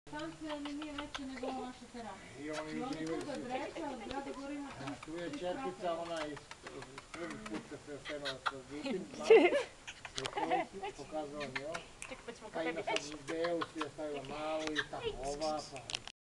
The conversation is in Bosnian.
Stancija nije veća nego vaša terasa. I oni I onda uživaju tu da dreća, od grada gore ima 300 tu je čerkica, ona iz prvi put kad se Senovac razljutim, pokazala mi ovo. Pa ima sad deo, si je stavila malu i tako ova, pa